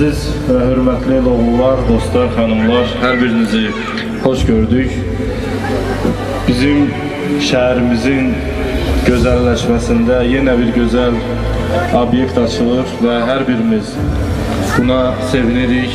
Əziz və hörmətli oğullar, dostlar, xanımlar, hər birinizi xoş gördük. Bizim şəhərimizin gözəlləşməsində yenə bir gözəl obyekt açılır və hər birimiz buna sevinirik.